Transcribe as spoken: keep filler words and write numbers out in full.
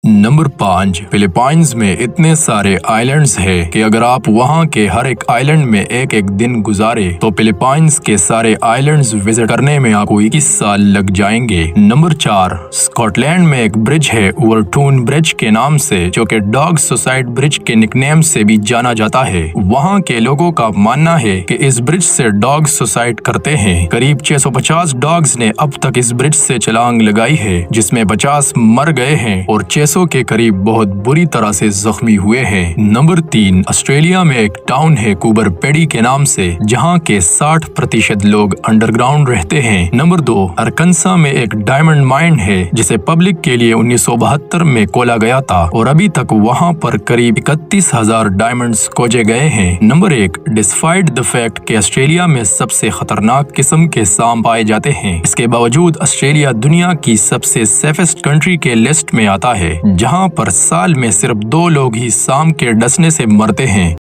Number पाँच। Philippines में इतने सारे आइलैंड्स हैं कि अगर आप वहां के हर एक आइलैंड में एक एक दिन गुजारे तो फिलीपाइंस के सारे आइलैंड्स विजिट करने में आपको इक्कीस साल लग जाएंगे। नंबर चार। स्कॉटलैंड में एक ब्रिज है ओवरटून ब्रिज के नाम से, जो कि डॉग सुसाइड ब्रिज के निकनेम से भी जाना जाता है। वहां के लोगों का मानना है कि इस ब्रिज से डॉग सुसाइड करते हैं। करीब छह सौ पचास डॉग्स ने अब तक इस ब्रिज से छलांग लगाई है, जिसमें पचास मर गए हैं और छह सौ के करीब बहुत बुरी तरह से जख्मी हुए हैं। नंबर तीन। ऑस्ट्रेलिया में एक टाउन है कूबर पेडी के नाम से, जहां के साठ प्रतिशत लोग अंडरग्राउंड रहते हैं। नंबर दो। अरकानसा में एक डायमंड माइन है जिसे पब्लिक के लिए उन्नीस सौ बहत्तर में खोला गया था और अभी तक वहां पर करीब इकतीस हजार डायमंड्स खोजे गए हैं। नंबर एक। डिस्पाइट द फैक्ट कि ऑस्ट्रेलिया में सबसे खतरनाक किस्म के सांप पाए जाते हैं, इसके बावजूद ऑस्ट्रेलिया दुनिया की सबसे सेफेस्ट कंट्री के लिस्ट में आता है, जहां पर साल में सिर्फ दो लोग ही सांप के डसने से मरते हैं।